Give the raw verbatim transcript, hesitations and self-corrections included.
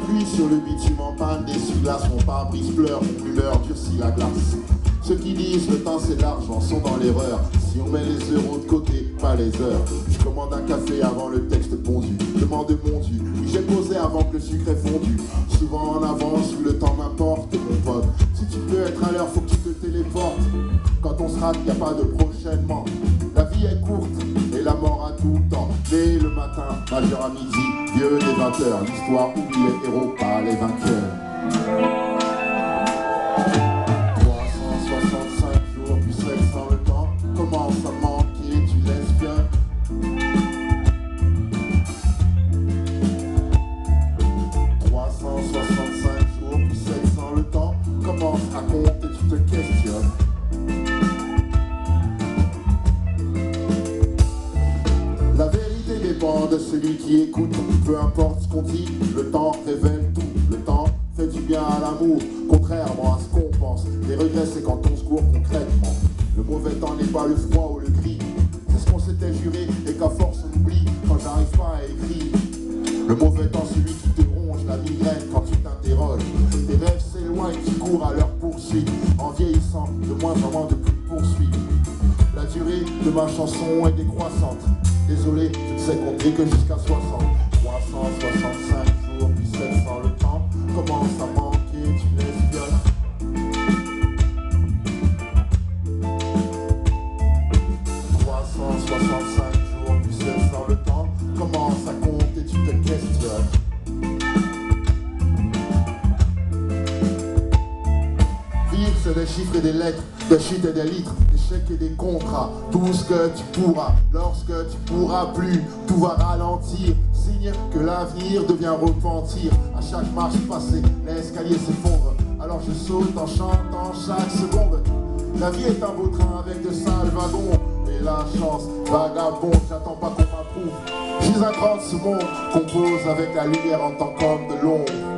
pluie sur le bitume en panne, d'essuie-glace, mon pare-brise pleure, mon humeur durcit la glace. Ceux qui disent le temps c'est l'argent sont dans l'erreur. Si on met les euros de côté, pas les heures. Je commande un café avant le texte pondu. Demande mon dû, puis j'ai posé avant que le sucre ait fondu. Souvent en avance où le temps m'importe, mon pote. Si tu peux être à l'heure, faut que tu te téléportes. Quand on se rate, y a pas de prochainement. La vie est courte et la mort a tout le temps. Dès le matin, majeur à midi, vieux les vingt heures. L'histoire oublie les héros, pas les vainqueurs. Commence à manquer, tu laisses bien. Trois cent soixante-cinq jours plus sept cents le temps. Commence à compter, tu te questionnes. La vérité dépend de celui qui écoute. Peu importe ce qu'on dit, le temps révèle tout. Le temps fait du bien à l'amour, contrairement à ce qu'on pense. Les regrets, c'est quand on se court concrètement. Le mauvais temps n'est pas le froid ou le gris. C'est ce qu'on s'était juré et qu'à force on oublie quand j'arrive pas à écrire. Le mauvais temps, celui qui te ronge la migraine quand tu t'interroges. Tes rêves s'éloignent, tu cours à leur poursuite. En vieillissant, de moins en moins de poursuite. La durée de ma chanson est décroissante. Désolé, je ne sais compter que jusqu'à soixante. Trois cent soixante-cinq jours puis sept cents le temps. Commence à manquer, tu l'espionnes. soixante-cinq jours plus sept cents le temps. Commence à compter, tu te questionnes. Vivre c'est des chiffres et des lettres, des chutes et des litres, des chèques et des contrats. Tout ce que tu pourras, lorsque tu pourras plus, tout va ralentir. Signe que l'avenir devient repentir. À chaque marche passée, l'escalier s'effondre. Alors je saute en chantant chaque seconde. La vie est un beau train avec de sales wagons. Et la chance, vagabond, j'attends pas qu'on m'approuve. Je suis un grand de ce monde, compose avec la lumière en tant qu'homme de l'ombre.